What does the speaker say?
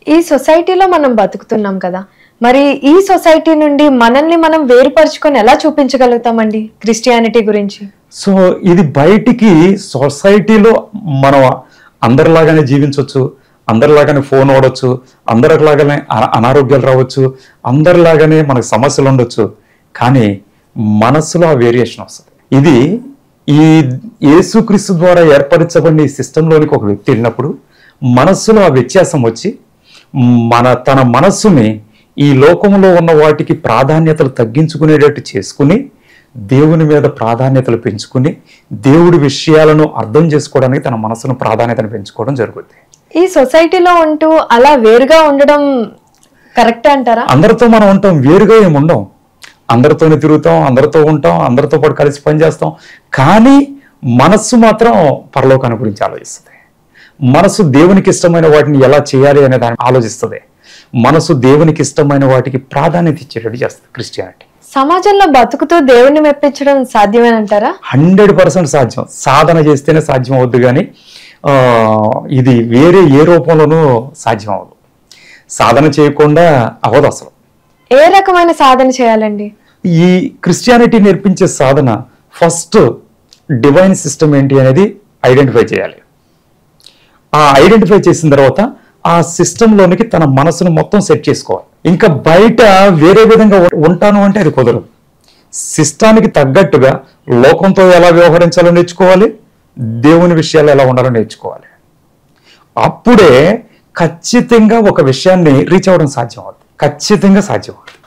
ఈ సొసైటీలో మనం బతుకుతున్నాం కదా, మరి ఈ సొసైటీ నుండి మనల్ని మనం వేరుపరుచుకొని ఎలా చూపించగలుగుతామండి క్రిస్టియానిటీ గురించి? సో ఇది బయటికి సొసైటీలో మనం అందరిలాగానే జీవించవచ్చు, అందరిలాగానే ఫోన్ వాడచ్చు, అందరిలాగానే అనారోగ్యాలు రావచ్చు, అందరిలాగానే మనకు సమస్యలు ఉండొచ్చు. కానీ మనస్సులో ఆ వేరియేషన్ వస్తుంది. ఇది ఈ యేసుక్రీస్తు ద్వారా ఏర్పరచబడిన ఈ సిస్టంలోనికి ఒక వ్యక్తి వెళ్ళినప్పుడు మనస్సులో ఆ వ్యత్యాసం వచ్చి తన మనస్సుని ఈ లోకంలో ఉన్న వాటికి ప్రాధాన్యతలు తగ్గించుకునేటట్టు చేసుకుని దేవుని మీద ప్రాధాన్యతలు పెంచుకుని దేవుడి విషయాలను అర్థం చేసుకోవడానికి తన మనసును ప్రాధాన్యతను పెంచుకోవడం జరుగుతుంది. ఈ సొసైటీలో ఉంటూ అలా వేరుగా ఉండడం కరెక్టే అంటారా? అందరితో మనం ఉంటాం, వేరుగా ఏమి ఉండం. అందరితోనే తిరుగుతాం, అందరితో ఉంటాం, అందరితో పాటు కలిసి పనిచేస్తాం. కానీ మనస్సు మాత్రం పరలోకాన్ని గురించి ఆలోచిస్తుంది. మనసు దేవునికి ఇష్టమైన వాటిని ఎలా చేయాలి అనే దాన్ని ఆలోచిస్తుంది. మనసు దేవునికి ఇష్టమైన వాటికి ప్రాధాన్యత ఇచ్చేటట్టు చేస్తుంది క్రిస్టియానిటీ. సమాజంలో బతుకుతూ దేవుణ్ణి మెప్పించడం సాధ్యమేనంటారా? 100% సాధ్యం. సాధన చేస్తేనే సాధ్యం అవుద్ది, కానీ ఇది వేరే ఏ రూపంలోనూ సాధ్యం అవ్వదు. సాధన చేయకుండా అవ్వదు అసలు. ఏ రకమైన సాధన చేయాలండి? ఈ క్రిస్టియానిటీ నేర్పించే సాధన ఫస్ట్ డివైన్ సిస్టమ్ ఏంటి అనేది ఐడెంటిఫై చేయాలి. ఆ ఐడెంటిఫై చేసిన తర్వాత ఆ సిస్టంలోనికి తన మనసును మొత్తం సెట్ చేసుకోవాలి. ఇంకా బయట వేరే విధంగా ఉంటాను అంటే అది కుదరదు. సిస్టానికి తగ్గట్టుగా లోకంతో ఎలా వ్యవహరించాలో నేర్చుకోవాలి, దేవుని విషయాలు ఎలా ఉండాలో నేర్చుకోవాలి. అప్పుడే ఖచ్చితంగా ఒక విషయాన్ని రీచ్ అవ్వడం సాధ్యం అవుతుంది. ఖచ్చితంగా సాధ్యం అవుతుంది.